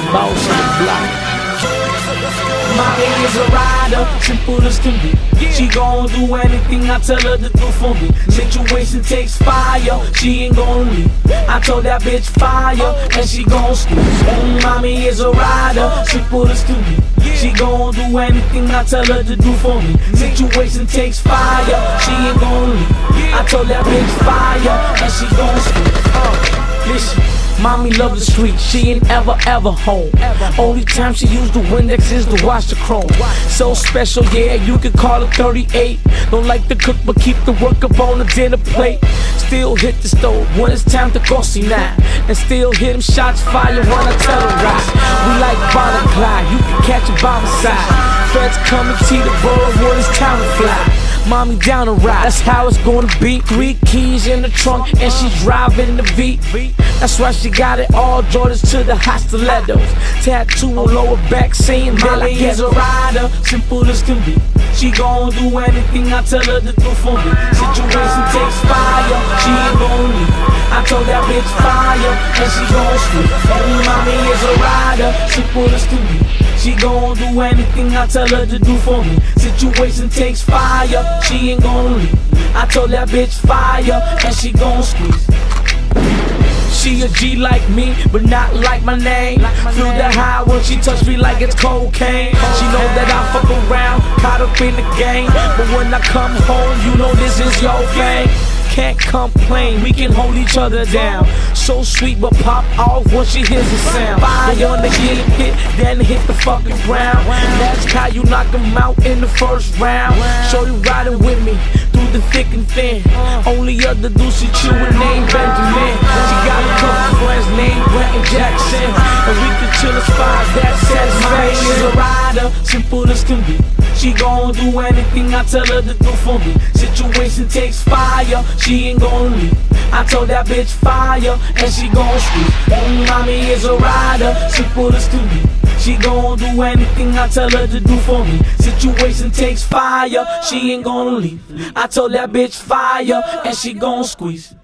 boss on the block. Mommy is a rider, simple as can be. She gon' do anything I tell her to do for me. Situation takes fire, she ain't gon' leave. I told that bitch fire, and she gon' squeeze. Mommy is a rider, simple as can be. She gon' do anything I tell her to do for me. Situation takes fire, she ain't gon' leave. I told that bitch fire, and she gon' squeeze. Listen. Mommy love the street, she ain't ever home. Only time she use the Windex is to wash the chrome. So special, yeah, you can call her 38. Don't like to cook, but keep the work up on the dinner plate. Still hit the stove when it's time to go see now. And still hit them shots fire when I tell her rise. We like Bonnie and Clyde, you can catch a bomb side. Feds come and see the bird when it's time to fly. Mommy down to ride, that's how it's gonna be. 3 keys in the trunk and she driving the V. That's why she got it all Jordans to the hot stilettos. Tattoo on lower back saying Mommy is a rider, simple as can be. She gon' do anything I tell her to do for me. Situation takes fire, she ain't gon' leave. I told that bitch fire, and she gon' sleep. Mommy is a rider, simple as can be. She gon' do anything I tell her to do for me. Situation takes fire, she ain't gon' leave. I told that bitch fire, and she gon' squeeze. She a G like me, but not like my name. Feel the high when she touch me like it's cocaine. She know that I fuck around, caught up in the game. But when I come home, you know this is your thing. Can't complain, we can hold each other down. So sweet but pop off when she hears the sound. Fire on the get hit, then hit the fucking ground. That's how you knock them out in the first round. Shorty riding with me through the thick and thin. Only other dude she chewin' named Benjamin. She got a couple friends named Brent and Jackson, and we can chill as far as that satisfaction. Is a rider, simple as can be. She gon' do anything I tell her to do for me. Situation takes fire, she ain't gon' leave. I told that bitch fire, and she gon' squeeze. Mommy is a rider, simple as can be. She gon' do anything I tell her to do for me. Situation takes fire, she ain't gon' leave. I told that bitch fire, and she gon' squeeze.